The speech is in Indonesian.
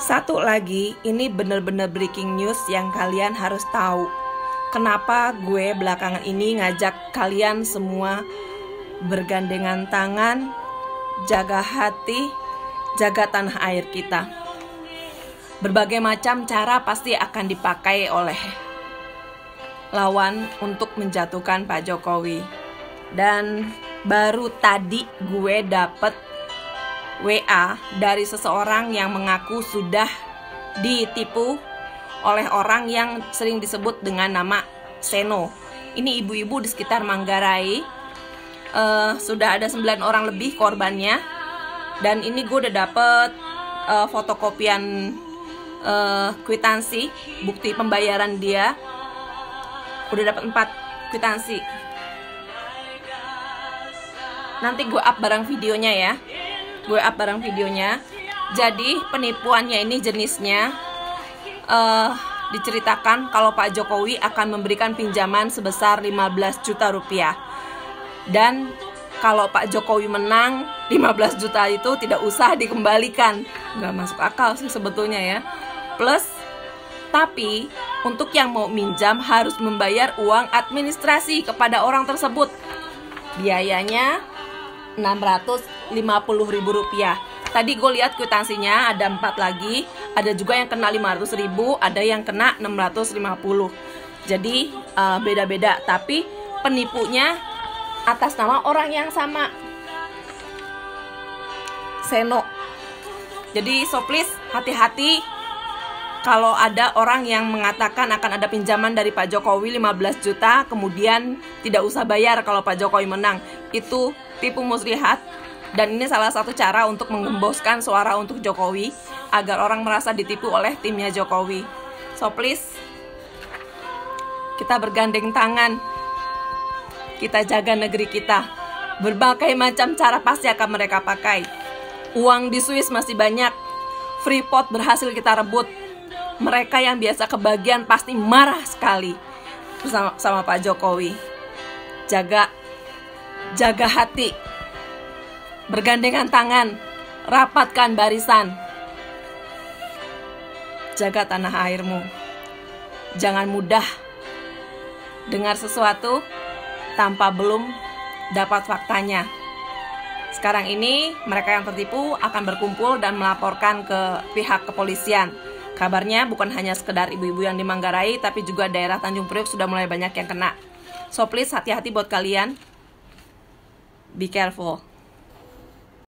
Satu lagi, ini bener-bener breaking news yang kalian harus tahu. Kenapa gue belakangan ini ngajak kalian semua bergandengan tangan, jaga hati, jaga tanah air kita. Berbagai macam cara pasti akan dipakai oleh lawan untuk menjatuhkan Pak Jokowi. Dan baru tadi gue dapet WA dari seseorang yang mengaku sudah ditipu oleh orang yang sering disebut dengan nama Seno. Ini ibu-ibu di sekitar Manggarai. Sudah ada 9 orang lebih korbannya. Dan ini gue udah dapet fotokopian kwitansi, bukti pembayaran dia. Udah dapet 4 kwitansi. Nanti gue up barang videonya ya. Jadi penipuannya ini jenisnya diceritakan kalau Pak Jokowi akan memberikan pinjaman sebesar 15 juta rupiah. Dan kalau Pak Jokowi menang, 15 juta itu tidak usah dikembalikan. Nggak masuk akal sih sebetulnya ya. Plus, tapi untuk yang mau minjam harus membayar uang administrasi kepada orang tersebut. Biayanya Rp650.000. Tadi gue lihat kwitansinya ada 4 lagi. Ada juga yang kena 500.000, ada yang kena 650. Jadi beda-beda. Tapi penipunya atas nama orang yang sama, Seno. Jadi so please hati-hati kalau ada orang yang mengatakan akan ada pinjaman dari Pak Jokowi 15 juta, kemudian tidak usah bayar kalau Pak Jokowi menang. Itu tipu muslihat. Dan ini salah satu cara untuk menggemboskan suara untuk Jokowi agar orang merasa ditipu oleh timnya Jokowi. So please, kita bergandeng tangan, kita jaga negeri kita. Berbagai macam cara pasti akan mereka pakai. Uang di Swiss masih banyak. Freeport berhasil kita rebut. Mereka yang biasa kebagian pasti marah sekali bersama Pak Jokowi. Jaga hati, bergandengan tangan, rapatkan barisan, jaga tanah airmu. Jangan mudah dengar sesuatu tanpa belum dapat faktanya. Sekarang ini mereka yang tertipu akan berkumpul dan melaporkan ke pihak kepolisian. Kabarnya bukan hanya sekedar ibu-ibu yang di Manggarai, tapi juga daerah Tanjung Priok sudah mulai banyak yang kena. So please hati-hati buat kalian. Be careful.